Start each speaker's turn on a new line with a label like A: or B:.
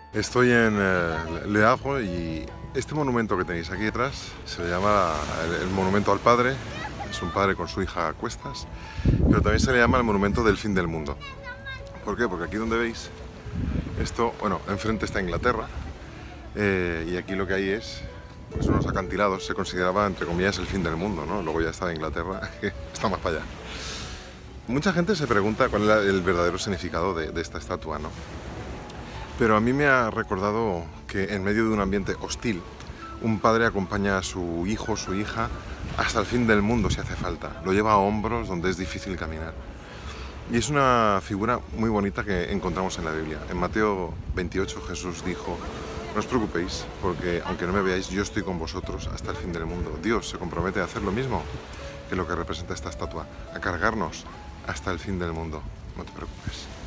A: Estoy en Le Havre y este monumento que tenéis aquí detrás se le llama el monumento al padre. Es un padre con su hija a cuestas, pero también se le llama el monumento del fin del mundo. ¿Por qué? Porque aquí donde veis esto, bueno, enfrente está Inglaterra y aquí lo que hay es pues unos acantilados. Se consideraba, entre comillas, el fin del mundo, ¿no? Luego ya estaba Inglaterra, que está más para allá. Mucha gente se pregunta cuál es el verdadero significado de esta estatua, ¿no? Pero a mí me ha recordado que en medio de un ambiente hostil, un padre acompaña a su hijo o su hija hasta el fin del mundo si hace falta. Lo lleva a hombros donde es difícil caminar. Y es una figura muy bonita que encontramos en la Biblia. En Mateo 28 Jesús dijo: no os preocupéis, porque aunque no me veáis, yo estoy con vosotros hasta el fin del mundo. Dios se compromete a hacer lo mismo que lo que representa esta estatua, a cargarnos hasta el fin del mundo. No te preocupes.